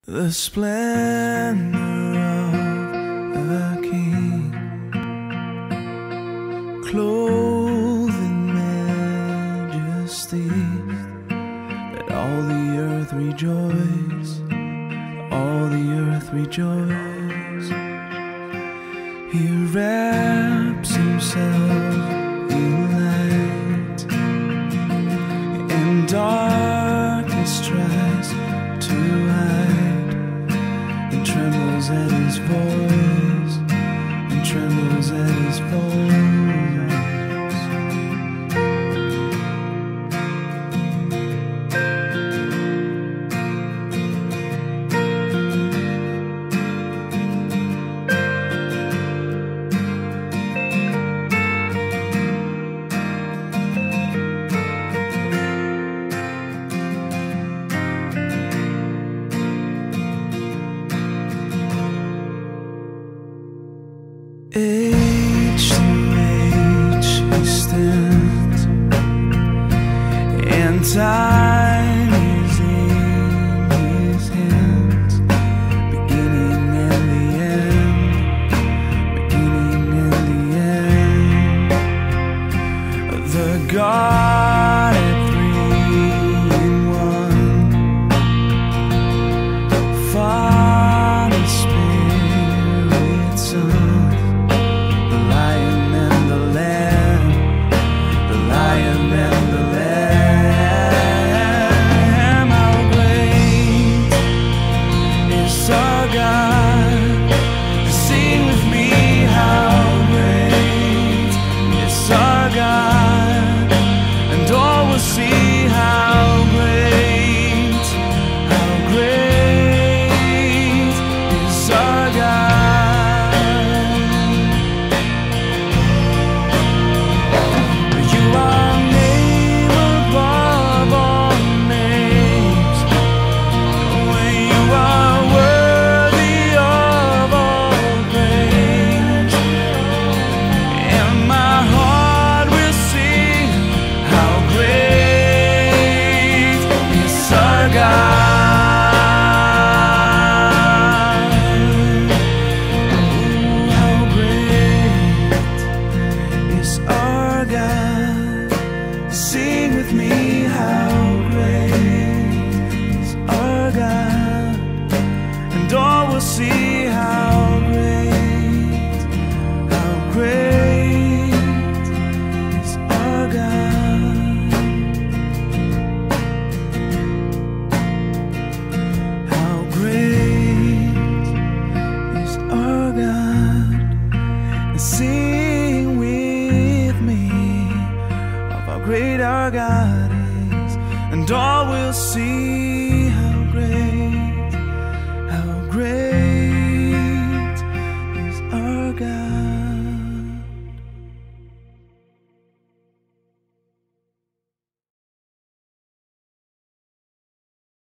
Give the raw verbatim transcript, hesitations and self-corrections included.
The splendor of a king, clothed in majesty, let all the earth rejoice, all the earth rejoice. He wraps himself in light, and darkness tries to hide, and trembles at his voice, and trembles at his voice. Age to age he stands, and time is in his hands, beginning and the end, beginning and the end. The Godhead three in one, Father, Spirit, Son. Sing with me, how great is our God, and all will see how great, how great is our God. How great is our God, and sing with me how great our God is, and all will see